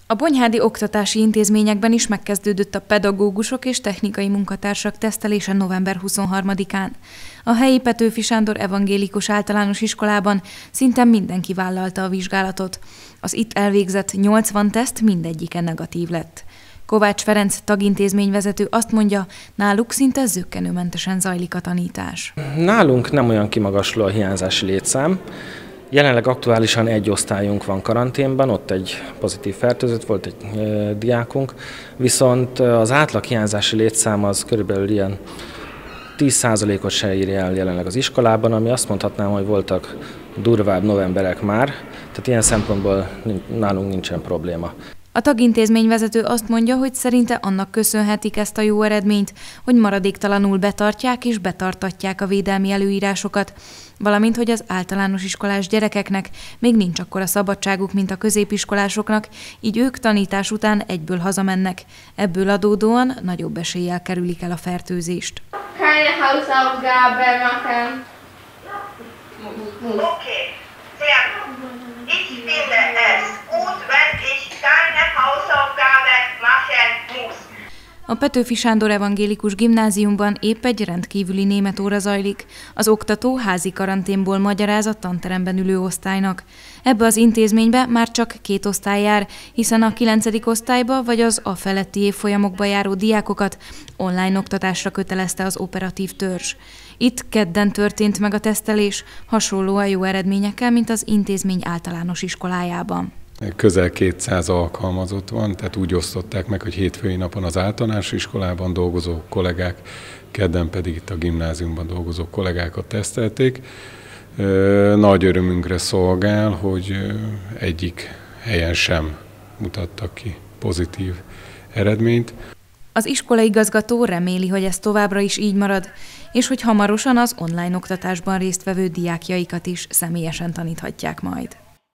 A Bonyhádi oktatási intézményekben is megkezdődött a pedagógusok és technikai munkatársak tesztelése november 23-án. A helyi Petőfi Sándor Evangélikus Általános Iskolában szinte mindenki vállalta a vizsgálatot. Az itt elvégzett 80 teszt mindegyike negatív lett. Kovács Ferenc tagintézményvezető azt mondja, náluk szinte zökkenőmentesen zajlik a tanítás. Nálunk nem olyan kimagasló a hiányzási létszám. Jelenleg aktuálisan egy osztályunk van karanténban, ott egy pozitív fertőzött volt, egy diákunk, viszont az átlag hiányzási létszám az körülbelül ilyen 10%-ot se írja el jelenleg az iskolában, ami azt mondhatnám, hogy voltak durvább novemberek már, tehát ilyen szempontból nálunk nincsen probléma. A tagintézményvezető azt mondja, hogy szerinte annak köszönhetik ezt a jó eredményt, hogy maradéktalanul betartják és betartatják a védelmi előírásokat, valamint hogy az általános iskolás gyerekeknek még nincs akkora szabadságuk, mint a középiskolásoknak, így ők tanítás után egyből hazamennek. Ebből adódóan nagyobb eséllyel kerülik el a fertőzést. Keine Hausaufgabe machen. Okay, sehr gut. Ich finde es gut, wenn ich keine Hausaufgabe machen muss. A Petőfi Sándor Evangélikus Gimnáziumban épp egy rendkívüli németóra zajlik. Az oktató házi karanténból magyaráz a tanteremben ülő osztálynak. Ebbe az intézménybe már csak 2 osztály jár, hiszen a 9. osztályba vagy az a feletti évfolyamokba járó diákokat online oktatásra kötelezte az operatív törzs. Itt kedden történt meg a tesztelés, hasonlóan jó eredményekkel, mint az intézmény általános iskolájában. Közel 200 alkalmazott van, tehát úgy osztották meg, hogy hétfői napon az általános iskolában dolgozó kollégák, kedden pedig itt a gimnáziumban dolgozó kollégákat tesztelték. Nagy örömünkre szolgál, hogy egyik helyen sem mutattak ki pozitív eredményt. Az iskolaigazgató reméli, hogy ez továbbra is így marad, és hogy hamarosan az online oktatásban résztvevő diákjaikat is személyesen taníthatják majd.